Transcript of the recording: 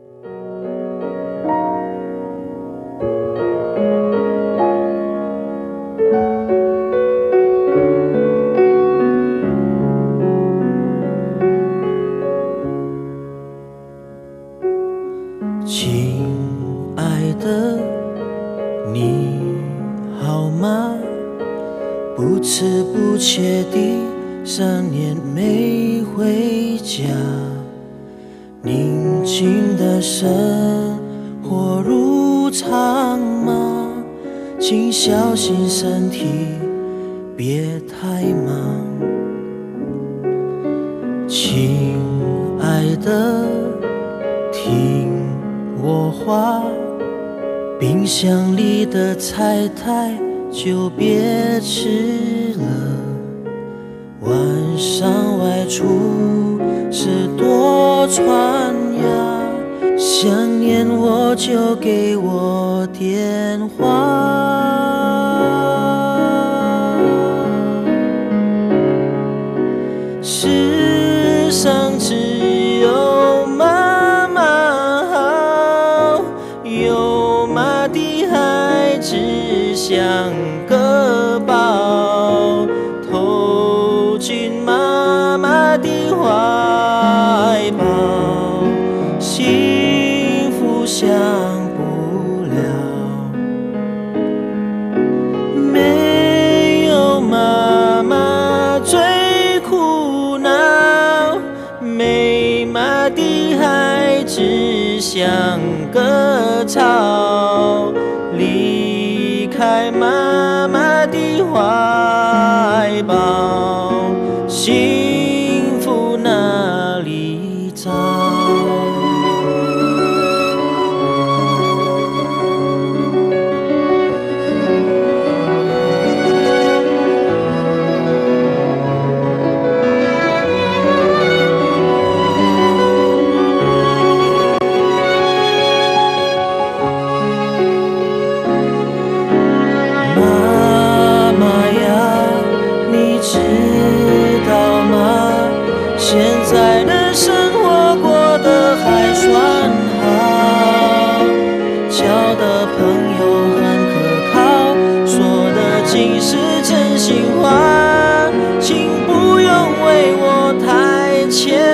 亲爱的，你好吗？不知不觉地3年没回家，宁静的生活如常吗？请小心身体，别太忙。亲爱的，听我话，冰箱里的菜太就别吃了，晚上外出时多穿呀，想念我就给我电话。世上只有妈妈好，有妈的孩子像个宝，投进妈妈的怀抱，幸福享不了。没有妈妈最苦恼，没妈的孩子像个草，离开妈妈的怀抱，幸福哪里找？知道吗？现在的生活过得还算好，交的朋友很可靠，说的尽是真心话，请不用为我太谦